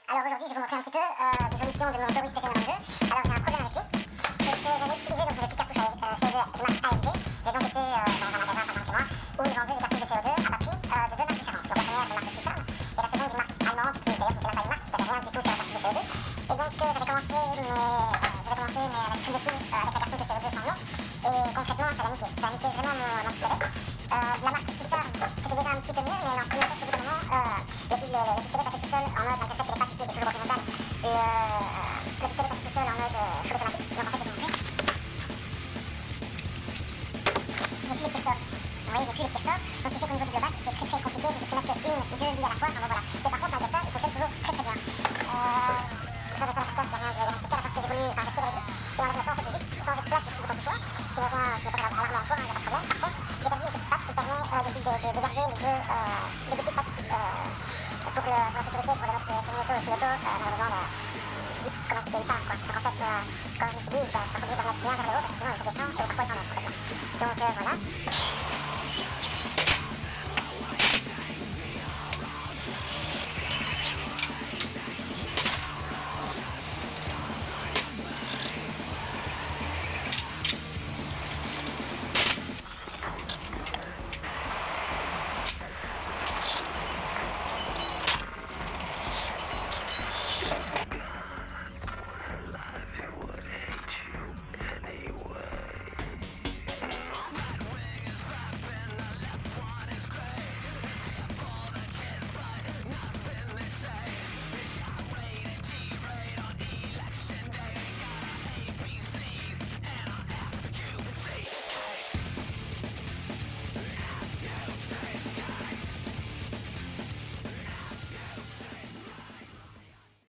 Alors aujourd'hui, je vais vous montrer un petit peu l'évolution de mon Joby PT92. Alors j'ai un problème avec lui, c'est que j'avais utilisé, donc je n'avais plus de cartouche CO2 Smart AFG. J'ai donc été dans un magasin, par exemple chez moi, où ils vendaient des cartouches de CO2 à bas prix de deux marques différentes. Donc la première de marque Swissarm et la seconde d'une marque allemande qui d'ailleurs c'était même pas une marque, qui n'avait rien du tout sur la cartouche de CO2. Et donc j'avais commencé ma stream de team avec la cartouche de CO2 sans nom. Et concrètement, ça l'a niqué. Ça a niqué vraiment mon pistolet. La marque Swissarm, c'était déjà un petit peu mieux, mais en premier test, au bout d'un moment, le pistolet passait tout seul en mode, malgré le fait que les pattes ici étaient toujours horizontales, le pistolet passait tout seul en mode full automatique. Donc en fait, je vais vous montrer. Je n'ai plus les petits ressorts. Vous voyez, je n'ai plus les petits ressorts. Donc ce qui fait qu'au niveau du blowback, c'est très très compliqué. Je ne peux mettre qu'une ou deux billes à la fois. Enfin bon, voilà. Mais par contre, malgré ça, il fonctionne toujours très très bien. Ça va faire il n'y a rien de spécial à part que j'ai voulu. Enfin, j'ai tiré les briques. Et en les mettant, en fait, j'ai juste changé de place le petit bouton poussoir. Ce qui me vient, ce qui me pose alarmant en soi, il n'y a pas de problème. Par contre, j'ai perdu les petites pattes qui me permet de garder les deux petites pattes ici. Pour la sécurité, pour les mettre semi-auto et full-auto, malheureusement, comment expliquer, il part quoi. Donc en fait, quand je l'utilise, je suis pas obligé de le mettre bien vers le haut parce que sinon il redescend et parfois il s'enlève complètement. Donc voilà.